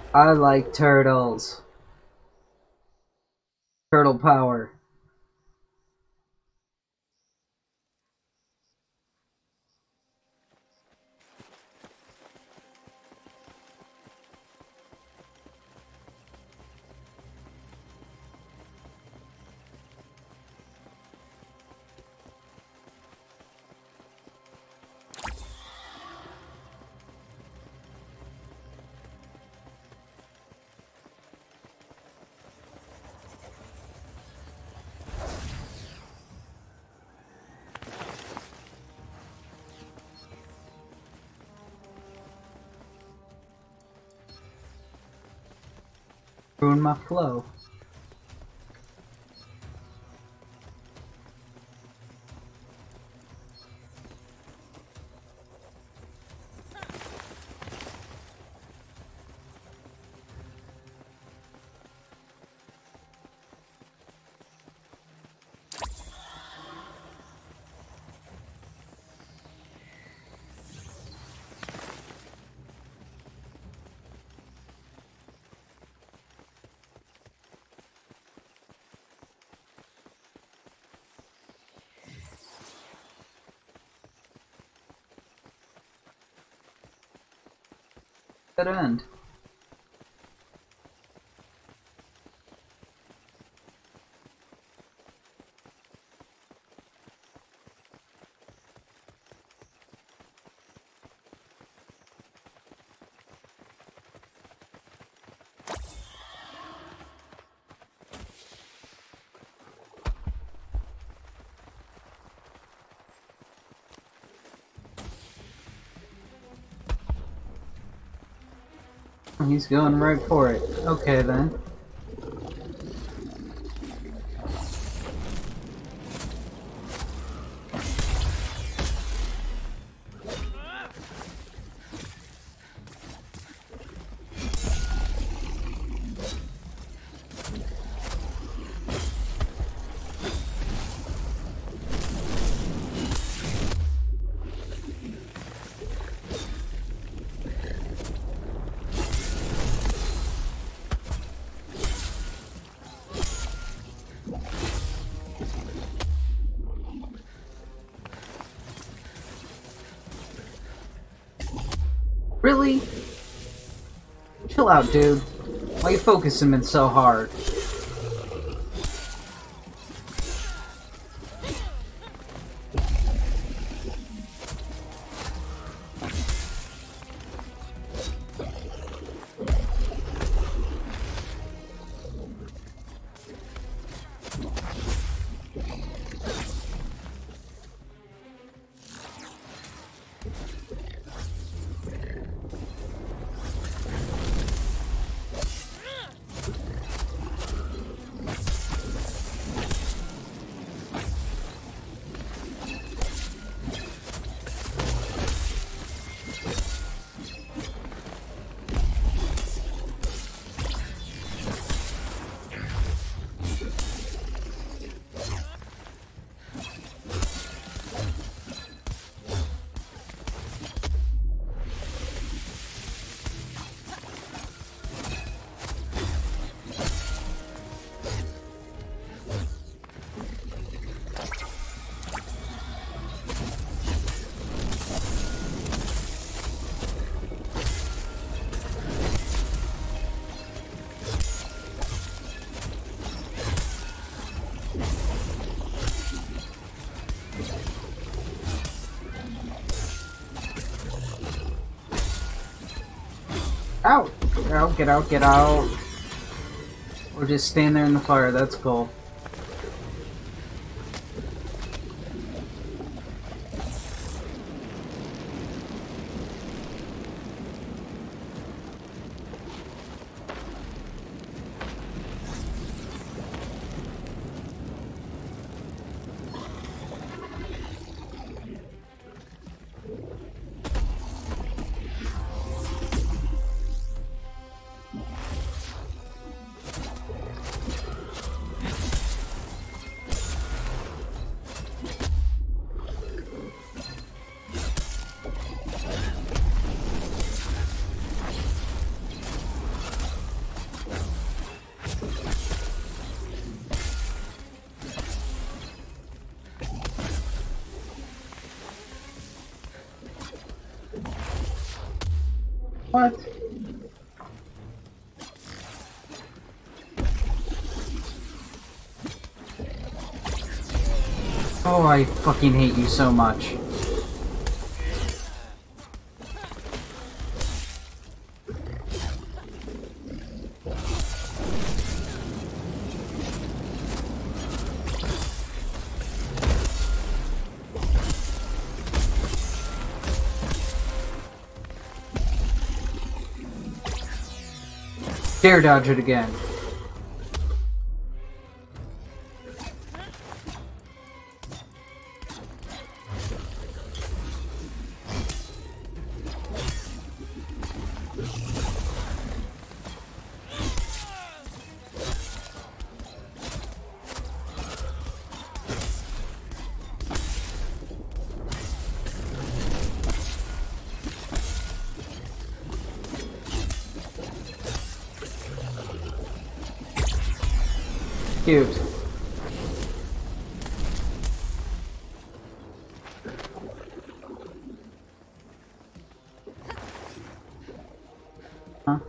I like turtles. Turtle power. Ruin my flow. Good end. He's going right for it. Okay then. Really? Chill out, dude. Why you focusing him so hard? Out! Get out, get out, get out. Or just stand there in the fire, that's cool. What? Oh, I fucking hate you so much. Dare dodge it again. Cute. Huh?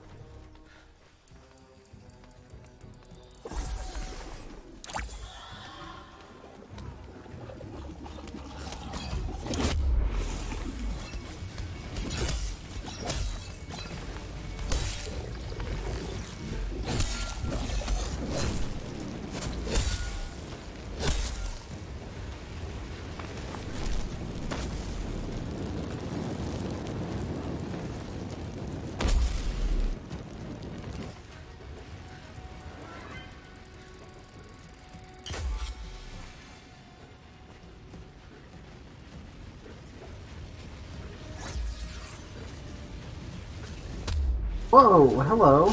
Whoa, hello.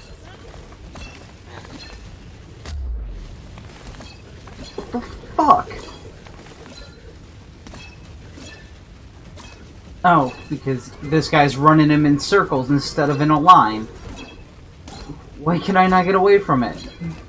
What the fuck? Oh, because this guy's running him in circles instead of in a line. Why can I not get away from it?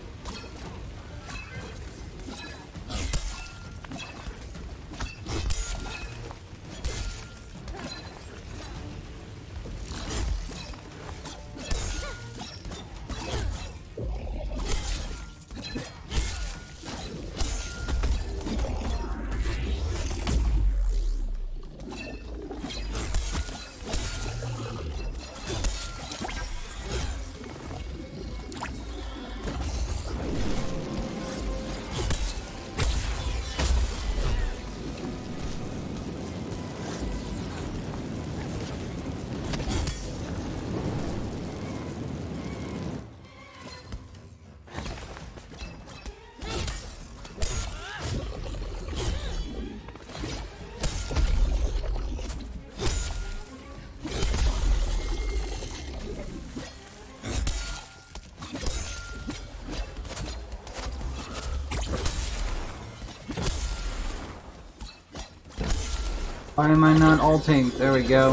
Why am I not ulting? There we go.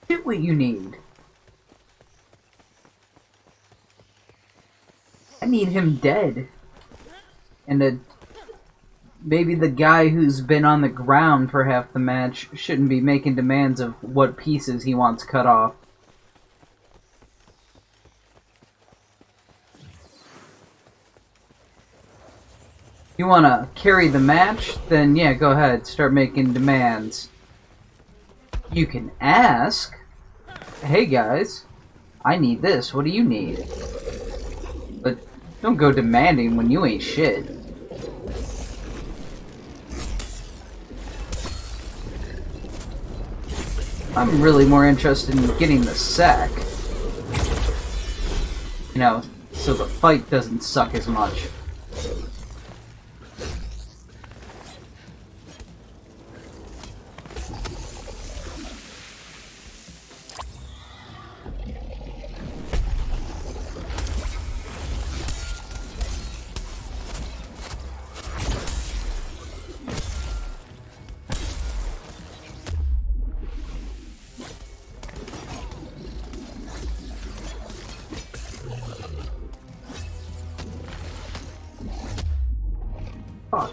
Get what you need. I need him dead. And maybe the guy who's been on the ground for half the match shouldn't be making demands of what pieces he wants cut off. You wanna carry the match? Then yeah, go ahead, start making demands. You can ask, hey guys, I need this, what do you need? But don't go demanding when you ain't shit. I'm really more interested in getting the sack. You know, so the fight doesn't suck as much. Fuck.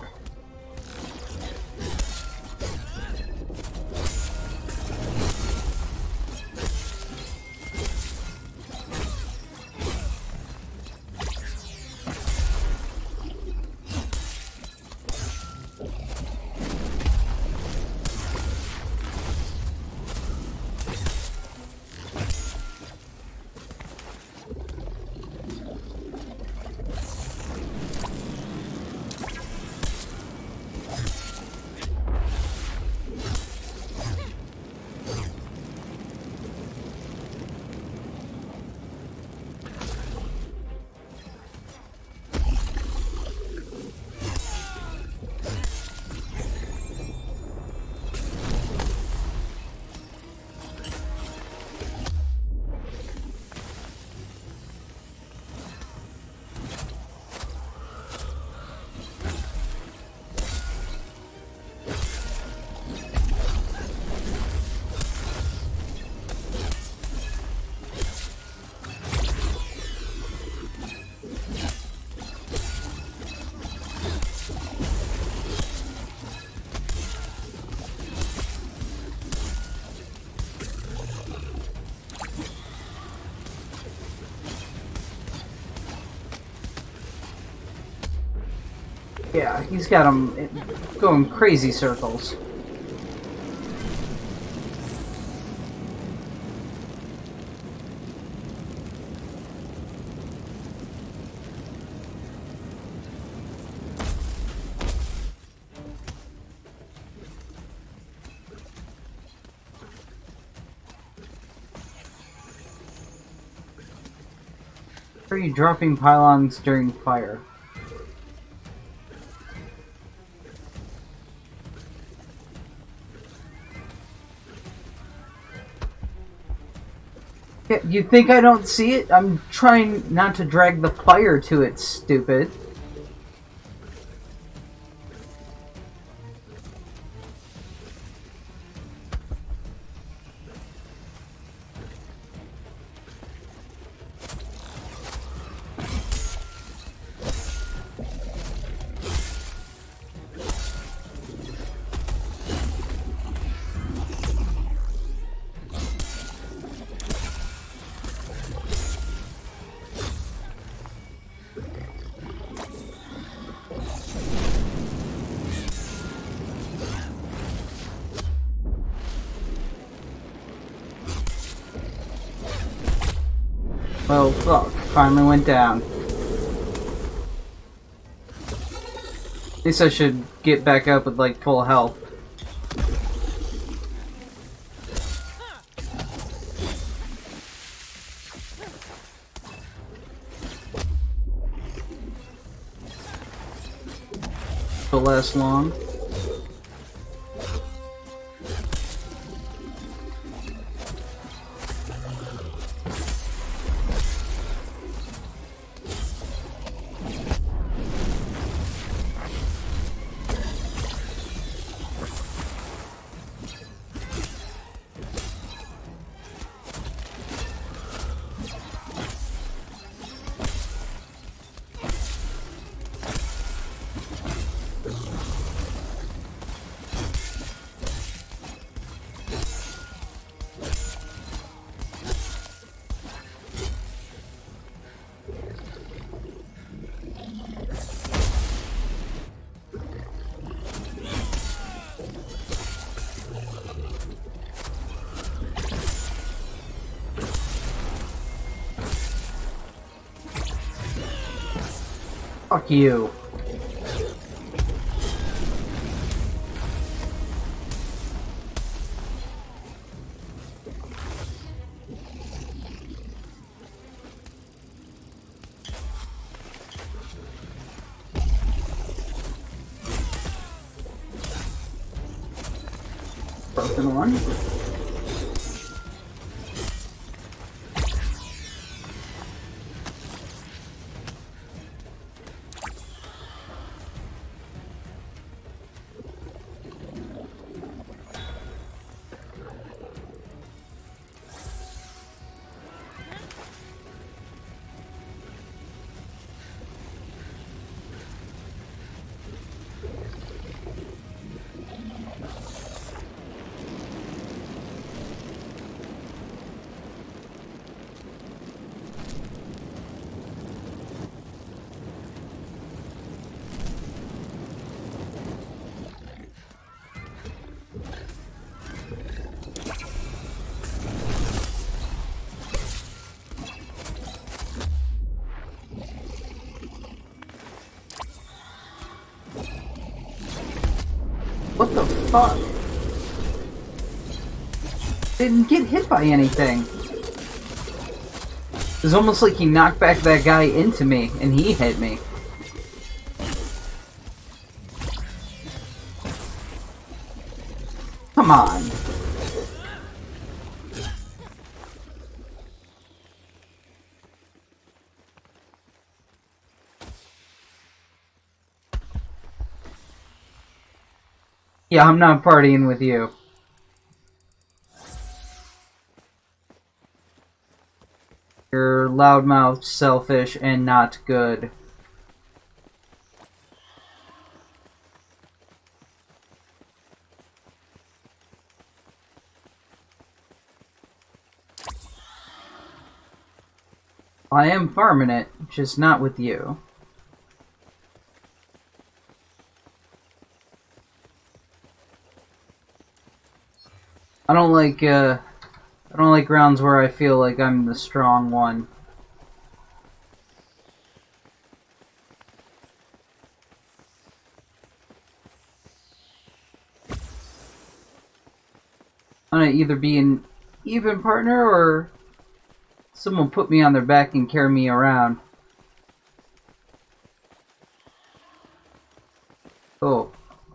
Yeah, he's got him going crazy circles. Are you dropping pylons during fire? You think I don't see it? I'm trying not to drag the fire to it, stupid. Oh fuck, finally went down. At least I should get back up with like full health. It'll last long. Fuck you. Broken one. What the fuck? Didn't get hit by anything. It was almost like he knocked back that guy into me, and he hit me. Come on. Yeah, I'm not partying with you. You're loudmouth, selfish, and not good. I am farming it, just not with you. I don't like rounds where I feel like I'm the strong one. I'm gonna either be an even partner or someone put me on their back and carry me around. Oh.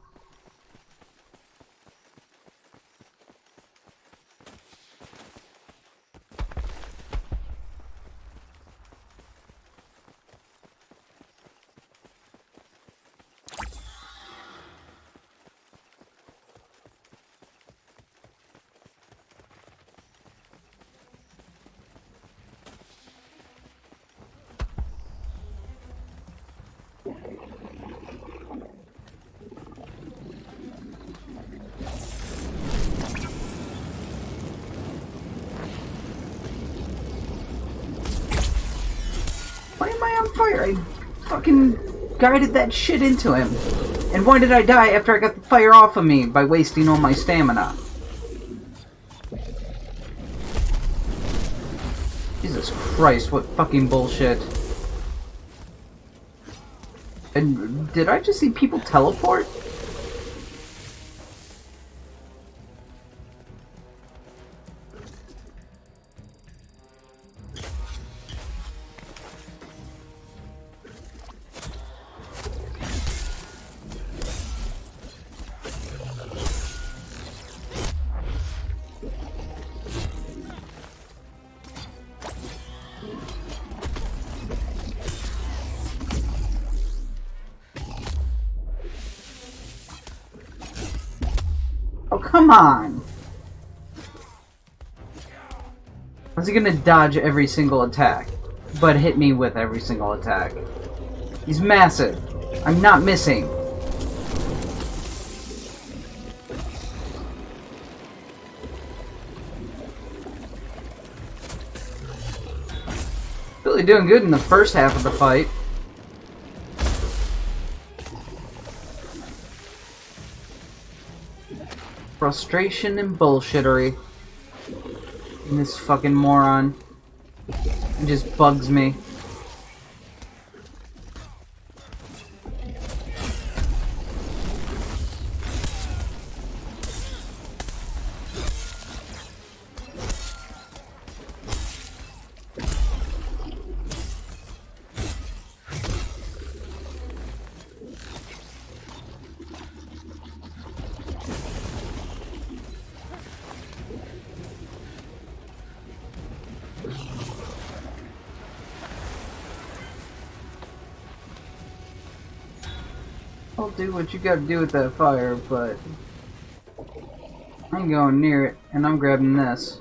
Why am I on fire? I fucking guided that shit into him. And why did I die after I got the fire off of me by wasting all my stamina? Jesus Christ, what fucking bullshit. And did I just see people teleport? Oh, come on! How's he gonna dodge every single attack, but hit me with every single attack? He's massive. I'm not missing. Really doing good in the first half of the fight. Frustration and bullshittery. And this fucking moron. It just bugs me. I'll do what you gotta do with that fire, but I ain't going near it, and I'm grabbing this.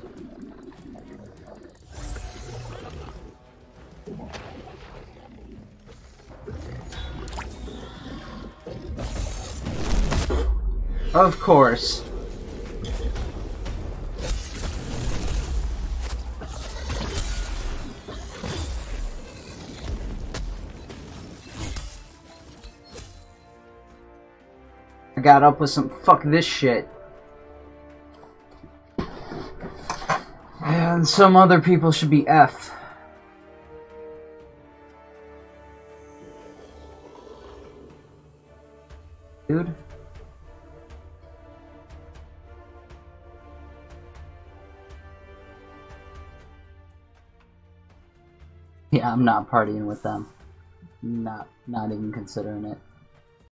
Of course. I got up with some fuck this shit. And some other people should be F. Dude. Yeah, I'm not partying with them. Not even considering it.